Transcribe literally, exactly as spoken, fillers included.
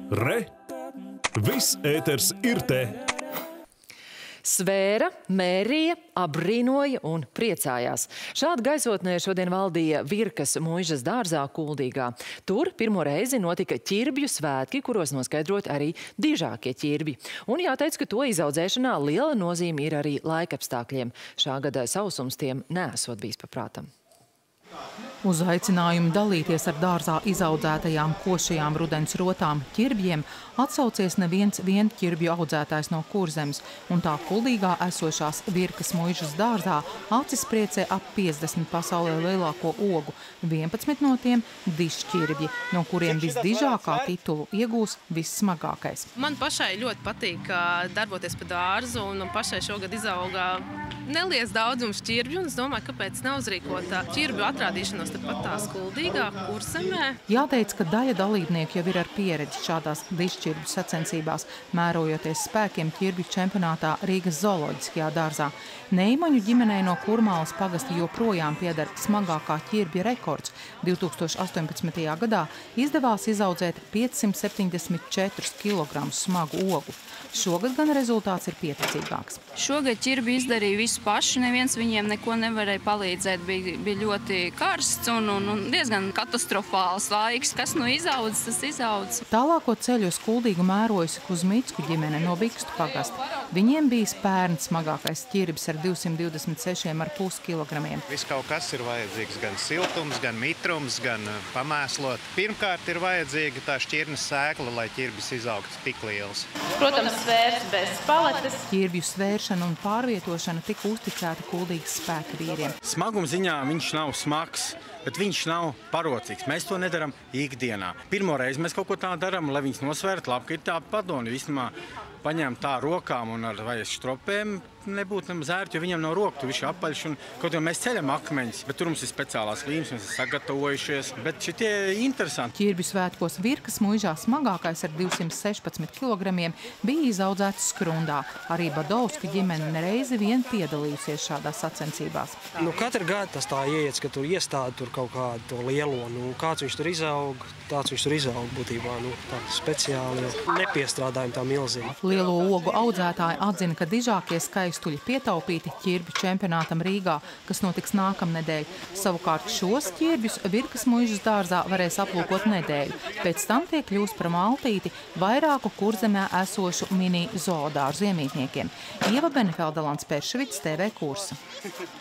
Re! Viss ēters ir te! Svēra, mērīja, apbrīnoja un priecājās. Šāda gaisotnē šodien valdīja Virkas muižas dārzā Kuldīgā. Tur pirmo reizi notika ķirbju svētki, kuros noskaidrot arī dižākie ķirbji. Un jāteic, ka to izaudzēšanā liela nozīme ir arī laikapstākļiem. Šā gada sausums tiem nesot bijis paprātam. Uz aicinājumu dalīties ar dārzā izaudzētajām košajām rudens rotām ķirbjiem atsaucies neviens vien ķirbju audzētājs no Kurzemes, un tā Kuldīgā esošās Virkas muižas dārzā acis priecē ap piecdesmit pasaulē lielāko ogu, vienpadsmit no tiem dižķirbji, no kuriem visdižākā titulu iegūs vissmagākais. Man pašai ļoti patīk darboties pa dārzu, un pašai šogad izauga neliels daudzums ķirbju, un es domāju, kāpēc neuzrīkot ķirbju atrādīšanos tepat tās Kuldīgā, Kurzemē. Jāteic, ka daļa dalībnieku jau ir ar pieredzi šādās dižķirbju sacensībās, mērojoties spēkiem ķirbju čempionātā Rīgas zooloģiskajā dārzā. Neimaņu ģimenei no Kurmālas pagasta joprojām pieder smagākā ķirbja rekords. divtūkstoš astoņpadsmitajā gadā izdevās izaudzēt piecsimt septiņdesmit četrus kilogramus smagu ogu. Šogad gan rezultāts ir pieticīgāks. Šogad ķirbi izdarīja visu paši, neviens viņiem neko nevarēja palīdzēt. Bija, bija ļoti karsts un, un, un diezgan katastrofāls laiks. Kas nu izaudzis, tas izaudzis. Tālāko ceļu uz Kuldīgu mērojusi Kuzmicku ģimene no Bikstu pagasta. Viņiem bija pērns smagākais ķirbis ar divsimt divdesmit sešiem ar pus kilogramiem. Viss kaut kas ir vajadzīgs, gan siltums, gan mitrums, gan pamēslot. Pirmkārt ir vajadzīga tā šķirnes sēkla, lai ķirbis izaugtu tik liels. Protams, svērs bez paletes. Ķirbju svēršana un pārvietošana tika uzticēta Kuldīgas spēka vīriem. Smaguma ziņā viņš nav smags, bet viņš nav parocīgs. Mēs to nedaram ikdienā. Pirmo reizi mēs kaut ko tā darām, lai viņus nosvērtu labi, ka ir tā padoni. Vismā paņēma tā rokām un ar vai stropēm nebūtu nemaz ērti, jo viņam nav roku, viņš ir apaļš un kaut jau mēs ceļam akmeņus, bet tur mums ir speciālās līmes, mēs esam sagatavojušies, bet šitie interesanti. Ķirbju svētkos Virkas muižā smagākais ar divsimt sešpadsmit kilogramiem bija izaudzēts Skrundā. Arī Badovsku ģimene nereizi vien piedalījusies šādās sacensībās. Nu, katru gadu tas tā ieiec, ka tu iestādi tur kaut kādu to lielo, nu, kāds viņš tur izaug, tāds viņš tur izaug būtībā, nu, tā speciāli nepiestrādājumi tā milzīgi. Lielo ogu audzētāji atzina, ka dižākie skaistuļi pietaupīti ķirbju čempionātam Rīgā, kas notiks nākamnedēļ. Savukārt šos ķirbjus Virkas muižas dārzā varēs aplūkot nedēļu. Pēc tam tie kļūs par maltīti vairāku Kurzemē esošu mini zoodārzu iemītniekiem. Ieva Benefelda, Lants Perševits, T V Kursa.